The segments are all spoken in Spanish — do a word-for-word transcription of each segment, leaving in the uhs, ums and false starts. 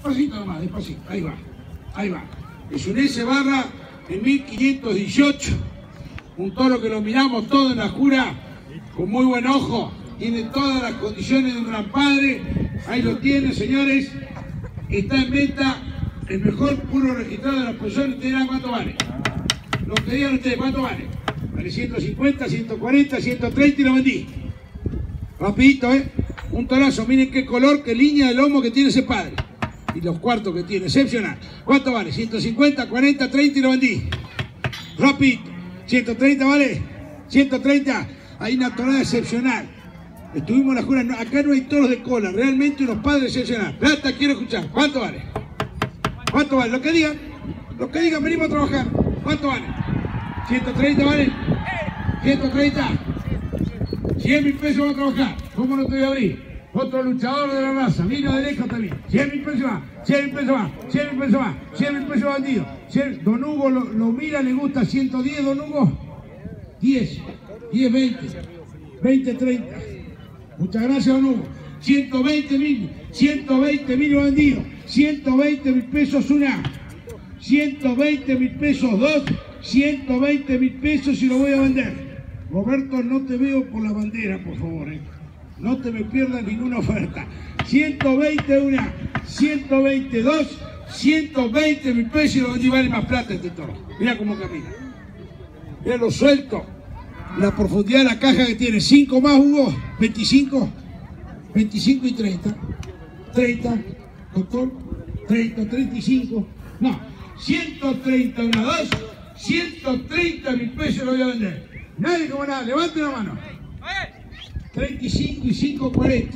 despacito nomás, despacito, ahí va, ahí va. Es un S barra en mil quinientos dieciocho, un toro que lo miramos todo en la jura con muy buen ojo, tiene todas las condiciones de un gran padre, ahí lo tiene, señores, está en venta el mejor puro registrado de la exposición. Ustedes dirán cuánto vale, lo que digan ustedes, cuánto vale, vale ciento cincuenta, ciento cuarenta, ciento treinta y lo vendí, rapidito, eh, un torazo, miren qué color, qué línea de lomo que tiene ese padre. Y los cuartos que tiene, excepcional. ¿Cuánto vale? ciento cincuenta, cuarenta, treinta y lo vendí. Rapidito. ciento treinta vale. ciento treinta. Hay una torada excepcional. Estuvimos en la jura. No, acá no hay toros de cola. Realmente unos padres excepcionales. Plata, quiero escuchar. ¿Cuánto vale? ¿Cuánto vale? Lo que digan. Lo que digan, venimos a trabajar. ¿Cuánto vale? ciento treinta vale. ciento treinta. cien mil pesos vamos a trabajar. ¿Cómo no te voy a abrir? Otro luchador de la raza, vino de lejos también. cien mil pesos más, cien mil pesos más, cien mil pesos más, cien mil pesos bandido. Don Hugo lo, lo mira, le gusta ciento diez, Don Hugo. diez, diez, veinte, veinte, treinta. Muchas gracias, Don Hugo. ciento veinte mil, ciento veinte mil bandido. ciento veinte mil pesos una. ciento veinte mil pesos dos. ciento veinte mil pesos y lo voy a vender. Roberto, no te veo por la bandera, por favor, eh. No te me pierdas ninguna oferta. ciento veinte una, ciento veintidós, ciento veinte mil pesos y lo vendí, vale más plata este toro. Mira cómo camina. Mira lo suelto. La profundidad de la caja que tiene. cinco más, Hugo. veinticinco. veinticinco y treinta. treinta. Doctor. treinta, treinta y cinco. No. ciento treinta una, dos. ciento treinta mil pesos lo voy a vender. Nadie como nada. Levante la mano. treinta y cinco y cinco, cuarenta.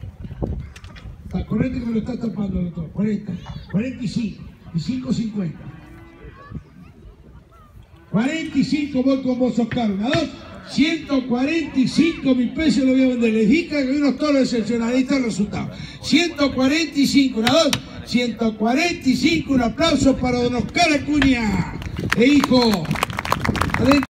Está correcto que me lo está tapando, doctor. cuarenta, cuarenta y cinco y cinco, cincuenta. cuarenta y cinco voy con vos, Oscar. Una, dos. ciento cuarenta y cinco mil pesos lo voy a vender. Les dije que hay unos toros excepcionales. Ahí está el resultado. ciento cuarenta y cinco, una, dos. ciento cuarenta y cinco. Un aplauso para don Oscar Acuña. E hijo.